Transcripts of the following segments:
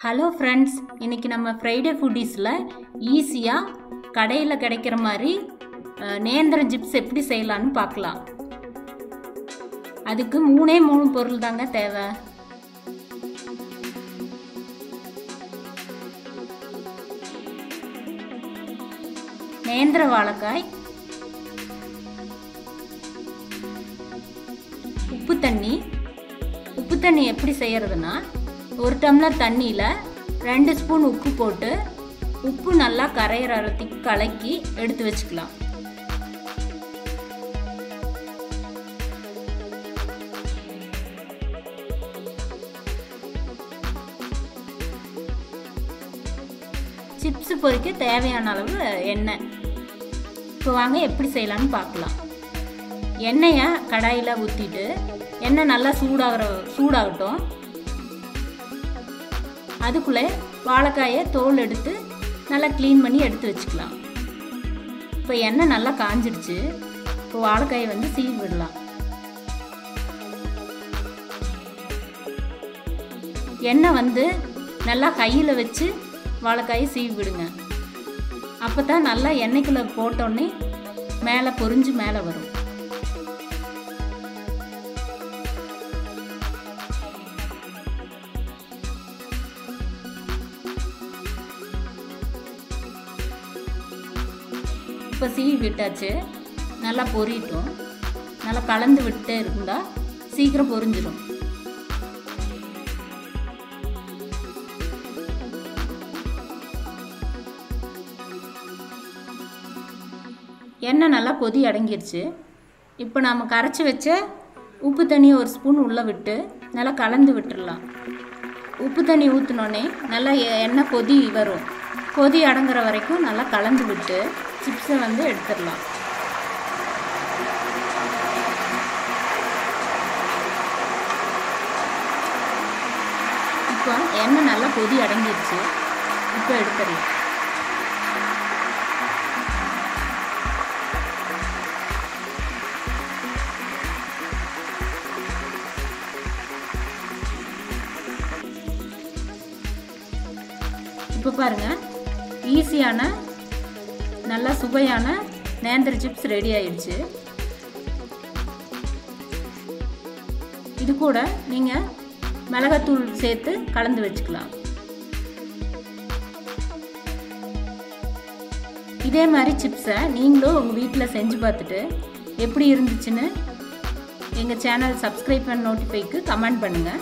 Hello friends, இன்றைக்கி நம்ம Friday ஃபுட்டீஸில் ஈஸியாக கடையில் கிடைக்கிற மாதிரி நேந்திரம் சிப்ஸ் எப்படி செய்யலான்னு பார்க்கலாம். அதுக்கு மூணே பொருள் தாங்க தேவை. நேந்திர வாழைக்காய், உப்பு தண்ணி. உப்பு தண்ணி எப்படி செய்யறதுன்னா, ஒரு டம்ளர் தண்ணியில் 2 ஸ்பூன் உப்பு போட்டு உப்பு நல்லா கரையிற அளவுக்கு கலக்கி எடுத்து வச்சுக்கலாம். சிப்ஸ் பொரிக்க தேவையான அளவு எண்ணெய். இப்போ வாங்க எப்படி செய்யலான்னு பார்க்கலாம். எண்ணெயை கடாயில் ஊற்றிட்டு எண்ணெய் நல்லா சூடாகட்டும். அதுக்குள்ளே வாழைக்காயை தோல் எடுத்து நல்லா க்ளீன் பண்ணி எடுத்து வச்சுக்கலாம். இப்போ எண்ணெய் நல்லா காஞ்சிடுச்சு. இப்போ வாழைக்காயை சீவி விடலாம். எண்ணெய் நல்லா கையில் வச்சு வாழைக்காயை சீவி விடுங்க. அப்போ தான் நல்லா எண்ணெய்க்குள்ளே போட்டோன்னே மேலே பொரிஞ்சு மேலே வரும். இப்போ சீவி விட்டாச்சு. நல்லா பொரியட்டும். நல்லா கலந்து விட்டே இருந்தால் சீக்கிரம் பொரிஞ்சிடும். எண்ணெய் நல்லா கொதி அடங்கிடுச்சு. இப்போ நாம் கரைச்சி வச்ச உப்பு தண்ணி 1 ஸ்பூன் உள்ளே விட்டு நல்லா கலந்து விட்டுடலாம். உப்பு தண்ணி ஊற்றினோடனே நல்லா எண்ணெய் கொதி வரும். கொதி அடங்குற வரைக்கும் நல்லா கலந்து விட்டு சிப்ஸை எடுத்துடலாம். இப்போ எண்ணெய் நல்லா கொதி அடங்கிடுச்சு. இப்போ எடுத்துடலாம். இப்போ பாருங்கள், ஈஸியான நல்லா சுவையான நேந்திர சிப்ஸ் ரெடி ஆயிடுச்சு. இது கூட நீங்கள் மிளகாத்தூள் சேர்த்து கலந்து வச்சுக்கலாம். இதே மாதிரி சிப்ஸை நீங்களும் உங்கள் வீட்டில் செஞ்சு பார்த்துட்டு எப்படி இருந்துச்சுன்னு எங்கள் சேனல் சப்ஸ்கிரைப் பண்ண நோட்டிஃபைக்கு கமெண்ட் பண்ணுங்கள்.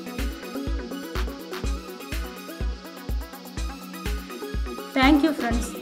Thank you friends.